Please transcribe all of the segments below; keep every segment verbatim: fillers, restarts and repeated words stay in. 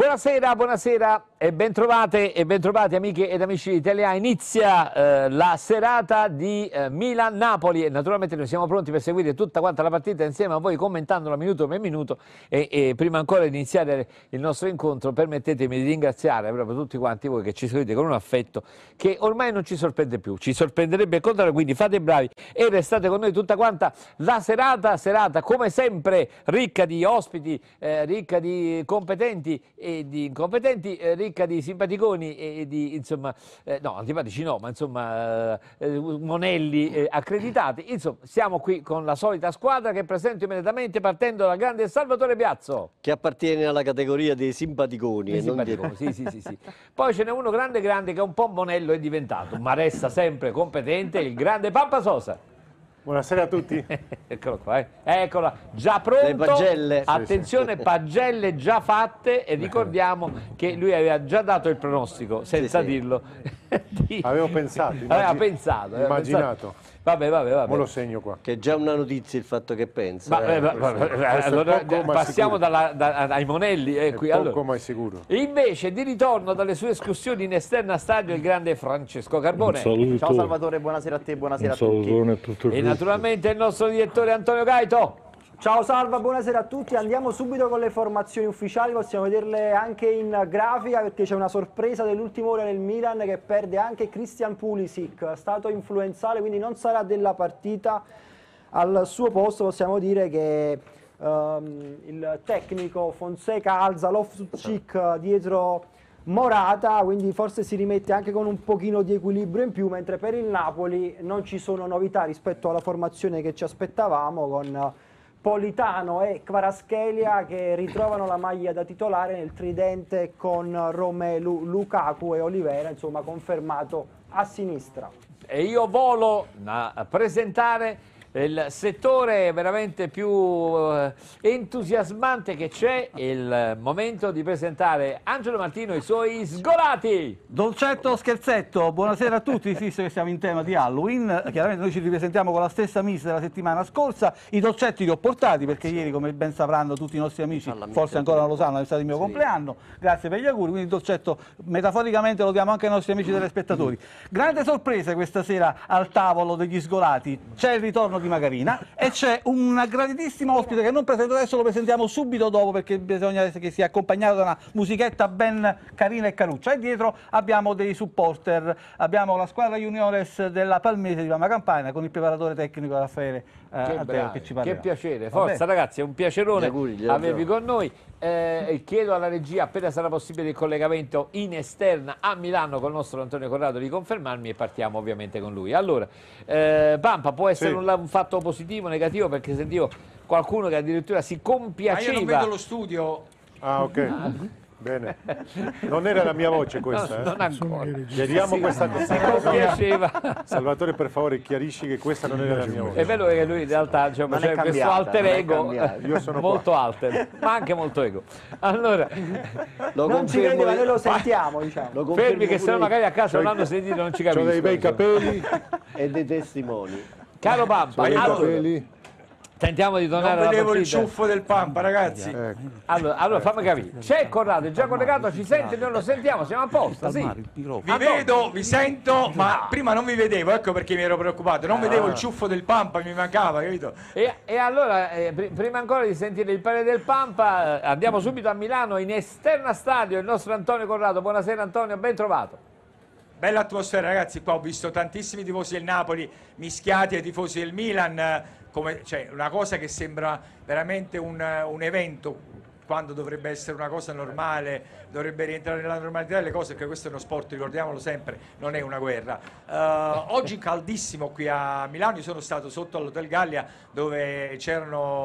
Buonasera, buonasera e bentrovate e bentrovati amiche ed amici italiani. Inizia eh, la serata di eh, Milan-Napoli e naturalmente noi siamo pronti per seguire tutta quanta la partita insieme a voi, commentandola minuto per minuto e, e prima ancora di iniziare il nostro incontro permettetemi di ringraziare proprio tutti quanti voi che ci seguite con un affetto che ormai non ci sorprende più, ci sorprenderebbe il contrario, quindi fate bravi e restate con noi tutta quanta la serata, serata come sempre ricca di ospiti, eh, ricca di competenti e di incompetenti, eh, ricca di simpaticoni e di, insomma, eh, no, antipatici no, ma insomma, eh, monelli eh, accreditati. Insomma, siamo qui con la solita squadra che presento immediatamente partendo dal grande Salvatore Piazzo. Che appartiene alla categoria dei simpaticoni. Dei e non simpaticoni, di... sì, sì, sì, sì. Poi ce n'è uno grande grande che è un po' monello è diventato, ma resta sempre competente, il grande Pampa Sosa. Buonasera a tutti. Eccolo qua, eh. Eccola, già pronto. Le pagelle. Attenzione, sì, sì. Pagelle già fatte e ricordiamo che lui aveva già dato il pronostico, senza sì, sì. dirlo. Di... Avevo pensato. Immagin... Aveva pensato. Aveva immaginato. Pensato. Vabbè, vabbè, vabbè. Me lo segno qua. Che è già una notizia il fatto che pensa. Ma, eh, eh, ma, ma, allora, passiamo dalla, da, ai monelli. Eh, qui. Poco Allora, ma è sicuro. Invece di ritorno dalle sue escursioni in esterna stadio il grande Francesco Carbone. Ciao Salvatore, buonasera a te, buonasera a tutti. A tutti. E naturalmente il nostro direttore Antonio Gaito. Ciao Salva, buonasera a tutti, andiamo subito con le formazioni ufficiali, possiamo vederle anche in grafica perché c'è una sorpresa dell'ultima ora nel Milan che perde anche Christian Pulisic, stato influenzale quindi non sarà della partita. Al suo posto possiamo dire che um, il tecnico Fonseca alza Loftus-Cheek dietro Morata, quindi forse si rimette anche con un pochino di equilibrio in più, mentre per il Napoli non ci sono novità rispetto alla formazione che ci aspettavamo con Politano e Kvaratskhelia che ritrovano la maglia da titolare nel tridente con Romelu Lukaku e Oliveira, insomma confermato a sinistra. E io volo a presentare il settore veramente più eh, entusiasmante che c'è, il momento di presentare Angelo Martino e i suoi sgolati. Dolcetto scherzetto, buonasera a tutti, visto che siamo in tema di Halloween, chiaramente noi ci ripresentiamo con la stessa miss della settimana scorsa, i dolcetti li ho portati perché ieri, come ben sapranno tutti i nostri amici, forse ancora non lo sanno, è stato il mio sì. compleanno, grazie per gli auguri, quindi il dolcetto metaforicamente lo diamo anche ai nostri amici telespettatori. Grande sorpresa questa sera al tavolo degli sgolati, c'è il ritorno di Magarina e c'è un graditissimo ospite che non presento adesso, lo presentiamo subito dopo perché bisogna che sia accompagnato da una musichetta ben carina e caruccia e dietro abbiamo dei supporter, abbiamo la squadra juniores della Palmese di Mama Campania con il preparatore tecnico Raffaele eh, che, Anteo, che ci parlerà. Che piacere, forza Vabbè. ragazzi, è un piacerone auguri, avervi con noi. Eh, chiedo alla regia appena sarà possibile il collegamento in esterna a Milano con il nostro Antonio Corrado di confermarmi e partiamo ovviamente con lui. Allora, eh, Pampa, può essere sì. un, un fatto positivo o negativo perché sentivo qualcuno che addirittura si compiaceva. Ma io non vedo lo studio. Ah, ok. Ah. Bene, non era la mia voce questa, no, eh? non ancora. Chiariamo sì, questa cosa. Piaceva. Salvatore, per favore, chiarisci che questa non era la mia voce. È bello che lui in realtà diciamo, c'è questo alter ego Io sono molto qua. alter, ma anche molto ego. Allora, lo non ci vede, ma noi lo sentiamo, diciamo. Lo fermi che se no magari a casa non hanno sentito, non ci capiscono. C'ho dei bei capelli e dei testimoni. Caro Pampa, dei allora, capelli. Tentiamo di tornare non vedevo alla il ciuffo del Pampa, ragazzi. Ecco. Allora, allora fammi capire. C'è Corrado, è già collegato, ci sente, noi lo sentiamo, siamo a posto, sì. Vi vedo, vi sento, ma prima non vi vedevo, ecco perché mi ero preoccupato. Non vedevo il ciuffo del Pampa, mi mancava, capito? E, e allora, eh, pr prima ancora di sentire il parere del Pampa, eh, andiamo subito a Milano, in esterna stadio, il nostro Antonio Corrado. Buonasera Antonio, ben trovato. Bella atmosfera, ragazzi, qua ho visto tantissimi tifosi del Napoli mischiati ai tifosi del Milan. Come, cioè, una cosa che sembra veramente un, un evento quando dovrebbe essere una cosa normale, dovrebbe rientrare nella normalità delle cose, perché questo è uno sport, ricordiamolo sempre, non è una guerra. Uh, oggi caldissimo qui a Milano, io sono stato sotto all'Hotel Gallia dove c'era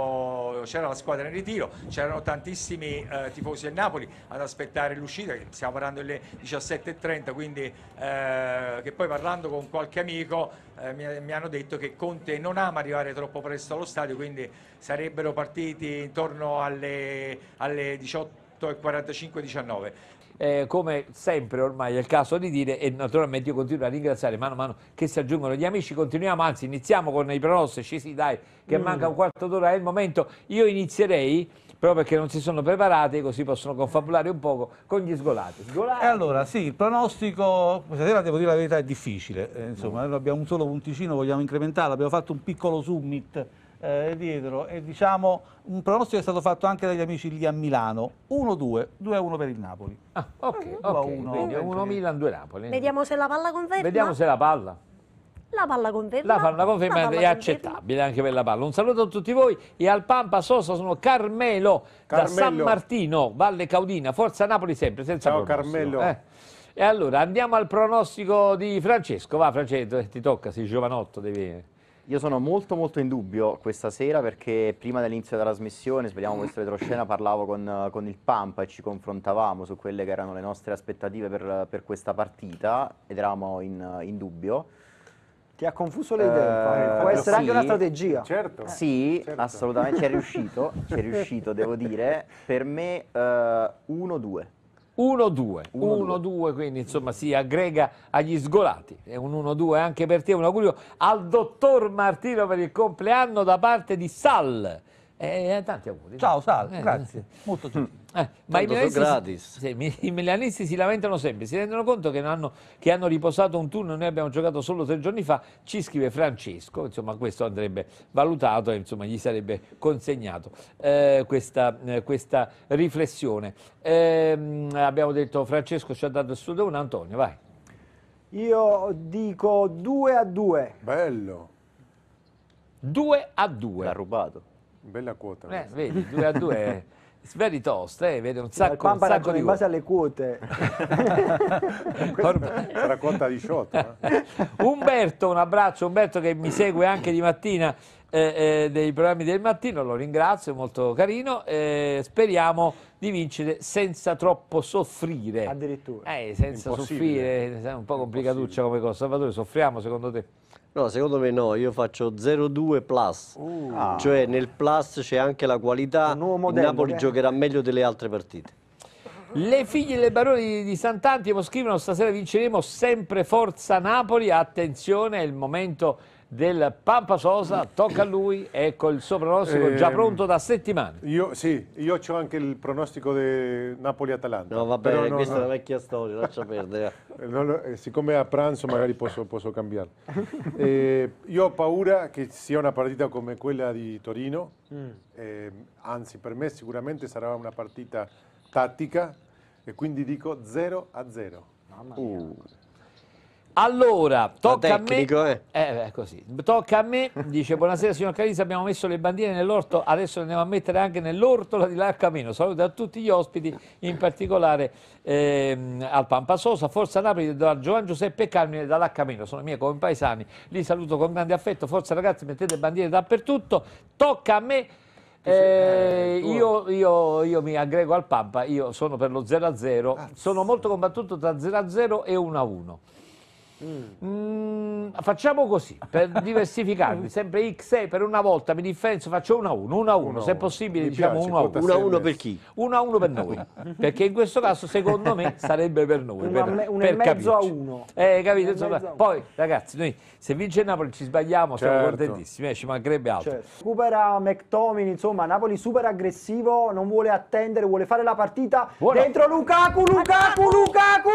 la squadra in ritiro, c'erano tantissimi uh, tifosi del Napoli ad aspettare l'uscita, stiamo parlando delle diciassette e trenta, quindi uh, che poi parlando con qualche amico uh, mi, mi hanno detto che Conte non ama arrivare troppo presto allo stadio, quindi sarebbero partiti intorno alle, alle diciotto e quarantacinque diciannove. Eh, come sempre ormai è il caso di dire, e naturalmente io continuo a ringraziare mano a mano che si aggiungono gli amici. Continuiamo, anzi iniziamo con i pronostici, sì dai, che mm. manca un quarto d'ora, è il momento. Io inizierei proprio perché non si sono preparati, così possono confabulare un poco con gli sgolati. E allora sì, il pronostico questa sera devo dire la verità è difficile, eh, insomma noi abbiamo un solo punticino, vogliamo incrementarlo, abbiamo fatto un piccolo summit eh, dietro e diciamo un pronostico è stato fatto anche dagli amici lì a Milano, uno due, due a uno per il Napoli. Ah, ok, due a ok, uno, quindi perché- uno Milan, due Napoli. Vediamo se la palla conferma. Vediamo se la palla. La palla conferma. La fanno conferma La è palla accettabile anche per la palla. Un saluto a tutti voi e al Pampa Sosa sono Carmelo, da Carmelo. San Martino, Valle Caudina, Forza Napoli sempre, senza Ciao, pronostico. Carmelo. Eh. E allora andiamo al pronostico di Francesco, va Francesco, ti tocca, sei giovanotto, devi... Io sono molto molto in dubbio questa sera perché prima dell'inizio della trasmissione, speriamo questo retroscena, parlavo con, con il Pampa e ci confrontavamo su quelle che erano le nostre aspettative per, per questa partita ed eravamo in, in dubbio. Ti ha confuso le idee, Eh, può essere sì. anche una strategia. Certo. Sì, certo. assolutamente, ci è riuscito, ci è riuscito, devo dire. Per me uno due. uno due, uno uno due, quindi insomma si aggrega agli sgolati, è un uno due anche per te, un augurio al dottor Martino per il compleanno da parte di Sal. Eh, tanti auguri. Ciao Sal, Eh, grazie, molto gentile. Eh, ma i Tanto sono milanisti, gratis. sì, mi- i milanisti si lamentano sempre, si rendono conto che, non hanno, che hanno riposato un turno, noi abbiamo giocato solo tre giorni fa, ci scrive Francesco, insomma questo andrebbe valutato e insomma gli sarebbe consegnato eh, questa, eh, questa riflessione. Ehm, abbiamo detto Francesco ci ha dato il suo dono, Antonio vai. Io dico due a due. Bello, due a due. L'ha rubato. bella quota. Eh, vedi, due a due è very toast, eh, vede un Il sacco, un Pampa sacco ragiona di in base alle quote. Ormai- Sarà quota diciotto. eh. Umberto, un abbraccio, Umberto che mi segue anche di mattina eh, eh, dei programmi del mattino, lo ringrazio, molto carino, eh, speriamo di vincere senza troppo soffrire. Addirittura. Eh, senza Impossibile. soffrire, è un po' complicatuccia come cosa. Salvatore, soffriamo secondo te? No, secondo me no, io faccio zero due plus. Ah. Cioè nel plus c'è anche la qualità, Un nuovo il modello, Napoli che- giocherà meglio delle altre partite. Le figlie delle baroni di Sant'Antimo scrivono stasera vinceremo sempre Forza Napoli, attenzione è il momento del Pampa Sosa, tocca a lui, ecco il suo pronostico già Ehm, pronto da settimane. Io, sì, io ho anche il pronostico di Napoli-Atalanta. No, va Però bene, no, questa no, è una vecchia storia, lascia perdere. eh, non lo- eh, siccome è a pranzo magari posso, posso cambiarlo. Eh, io ho paura che sia una partita come quella di Torino, eh, anzi per me sicuramente sarà una partita tattica e quindi dico zero a zero. Allora, tocca tecnico, a me. eh. Eh, beh, così. Tocca a me, dice buonasera signor Carisa, abbiamo messo le bandiere nell'orto, adesso le andiamo a mettere anche nell'ortola di là a Camino. Saluto a tutti gli ospiti, in particolare ehm, al Pampa Sosa, Forza Napoli da Giovan Giuseppe Carmine dalla Camino, sono i miei compaesani, li saluto con grande affetto, forza ragazzi, mettete bandiere dappertutto, tocca a me. Eh, io, io- io mi aggrego al Pampa, io sono per lo zero a zero, sono molto combattuto tra zero a zero e uno a uno. Mm, facciamo così per diversificarmi, sempre X sei per una volta mi differenzio, faccio uno a uno, uno a uno, se è possibile Mi diciamo piace, uno a quota uno. uno a uno S M S. per chi? uno a uno per noi, perché in questo caso secondo me sarebbe per noi. Uno a per, me- uno per e mezzo a capirci. uno. Eh, capito? Uno e Insomma, mezzo a uno. poi ragazzi, noi se vince il Napoli ci sbagliamo, siamo Certo. contentissimi, eh, ci mancherebbe altro. Certo. Recupera McTominay, insomma, Napoli super aggressivo, non vuole attendere, vuole fare la partita. Buono. Dentro Lukaku, Lukaku, Lukaku!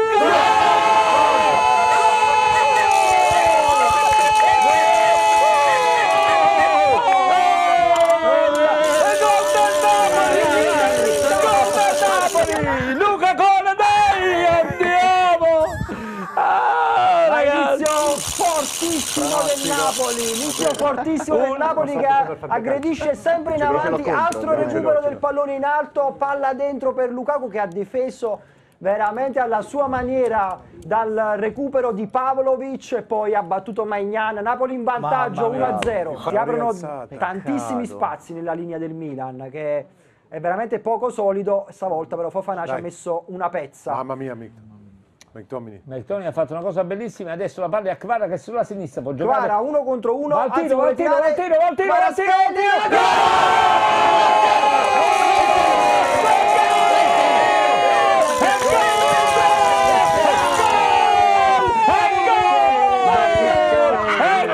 Luca Cola, dai, andiamo! Ah, ragazzi! Inizio fortissimo del Napoli, inizio fortissimo del Napoli che aggredisce sempre in Ce l'ho avanti, contro, altro ce l'ho, recupero ce l'ho. del pallone in alto, palla dentro per Lukaku che ha difeso veramente alla sua maniera dal recupero di Pavlovic e poi ha battuto Maignan, Napoli in vantaggio Mamma mia, uno a zero, che si aprono rialzata. tantissimi Peccato. spazi nella linea del Milan che è veramente poco solido, stavolta però Fofana ci ha Dai. messo una pezza. Mamma mia, Mic- McTominay. McTominay ha fatto una cosa bellissima, adesso la palla è a Kvara che sulla sinistra può giocare. Guarda, uno contro uno, Va al tiro, anzi, va al vuole tiro, va al tirare- tiro, va al tiro, va al tiro, Kvaratskhelia!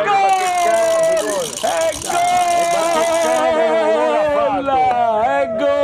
Ecco!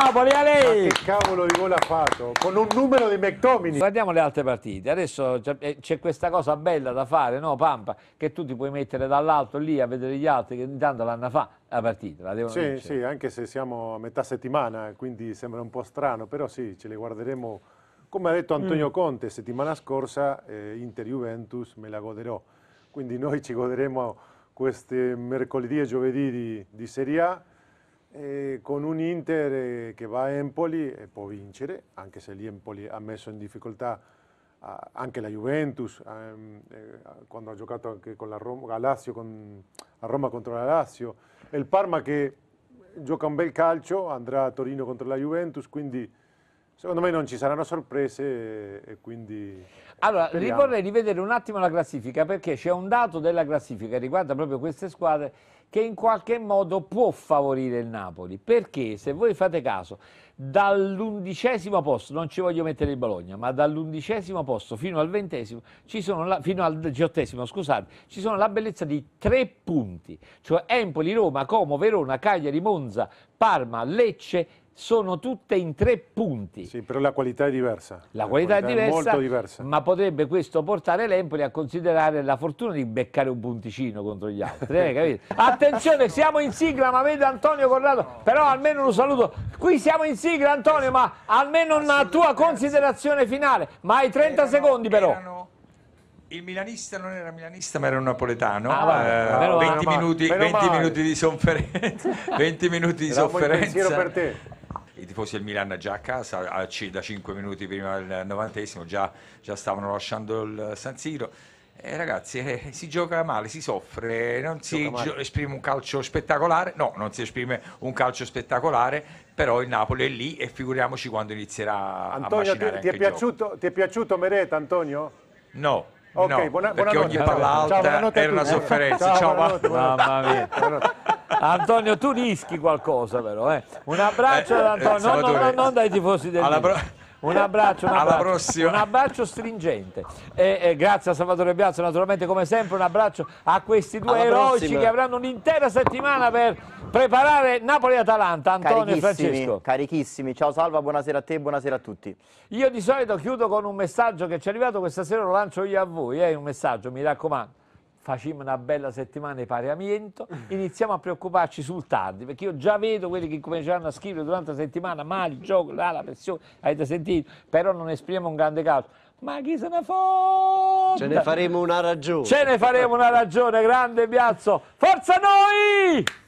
Napoli, a lei! Ma che cavolo di gol ha fatto? Con un numero di McTominay. Guardiamo le altre partite, adesso c'è questa cosa bella da fare, no Pampa? Che tu ti puoi mettere dall'alto lì a vedere gli altri che intanto l'hanno fa la partita, la devono Sì, vincere. sì, anche se siamo a metà settimana, quindi sembra un po' strano, però sì, ce le guarderemo. Come ha detto Antonio Mm. Conte settimana scorsa, eh, Inter-Juventus me la goderò. Quindi noi ci goderemo questi mercoledì e giovedì di, di Serie A, eh, con un Inter eh, che va a Empoli e può vincere, anche se l'Empoli ha messo in difficoltà eh, anche la Juventus, ehm, eh, quando ha giocato anche con la Roma, a, Lazio, con, a Roma contro la Lazio. E il Parma che gioca un bel calcio, andrà a Torino contro la Juventus, quindi secondo me non ci saranno sorprese e, e quindi... Allora, speriamo. vorrei rivedere un attimo la classifica, perché c'è un dato della classifica che riguarda proprio queste squadre che in qualche modo può favorire il Napoli, perché se voi fate caso, dall'undicesimo posto, non ci voglio mettere il Bologna, ma dall'undicesimo posto fino al ventesimo, ci sono la, fino al diciottesimo, scusate, ci sono la bellezza di tre punti, cioè Empoli, Roma, Como, Verona, Cagliari, Monza, Parma, Lecce, sono tutte in tre punti. Sì, però la qualità è diversa. La qualità, è diversa, molto diversa. ma potrebbe questo portare l'Empoli a considerare la fortuna di beccare un punticino contro gli altri. Eh, capite? Attenzione, siamo in sigla, ma vedo Antonio Corrado, però almeno un saluto. Qui siamo in sigla, Antonio, ma almeno una tua considerazione finale. Ma hai trenta Erano- secondi però. erano- Il milanista non era milanista, ma era un napoletano. Ah, vabbè, Eh, meno male, venti meno minuti, male. venti minuti di sofferenza. venti minuti di Era un buon pensiero sofferenza. per te. I tifosi del Milan già a casa, a c- da cinque minuti prima del novantesimo, già, già stavano lasciando il San Siro. Eh, ragazzi, eh, si gioca male, si soffre, non si Gioca male. gio- esprime un calcio spettacolare, no, non si esprime un calcio spettacolare, però il Napoli è lì e figuriamoci quando inizierà a Antonio, macinare ti, ti, anche è il gioco. piaciuto, ti è piaciuto Mereta, Antonio? No, Ok, no, buona- perché buonanotte, ogni ciao. palla Ciao, alta buonanotte a era una tutti. sofferenza. Ciao, Ciao, buonanotte, buonanotte. Mamma mia. Buonanotte. Antonio, tu rischi qualcosa però, eh. Un abbraccio Eh, ad eh, Antonio, no, no, Salvatore. no, non dai tifosi del Alla Milan. pro- Un abbraccio, un Alla abbraccio, prossima. un abbraccio stringente. E, e grazie a Salvatore Biazzo, naturalmente come sempre un abbraccio a questi due Alla eroici prossima. che avranno un'intera settimana per preparare Napoli-Atalanta. Antonio e Carichissimi, Francesco. carichissimi. Ciao Salva, buonasera a te e buonasera a tutti. Io di solito chiudo con un messaggio che ci è arrivato questa sera, lo lancio io a voi, eh, un messaggio, mi raccomando. Facciamo una bella settimana di pareamento, iniziamo a preoccuparci sul tardi, perché io già vedo quelli che cominceranno a scrivere durante la settimana, male, il gioco, là, la pressione, avete sentito, però non esprimiamo un grande calcio. Ma chi se ne fotte? Ce ne faremo una ragione. Ce ne faremo una ragione, grande Biazzo, forza noi!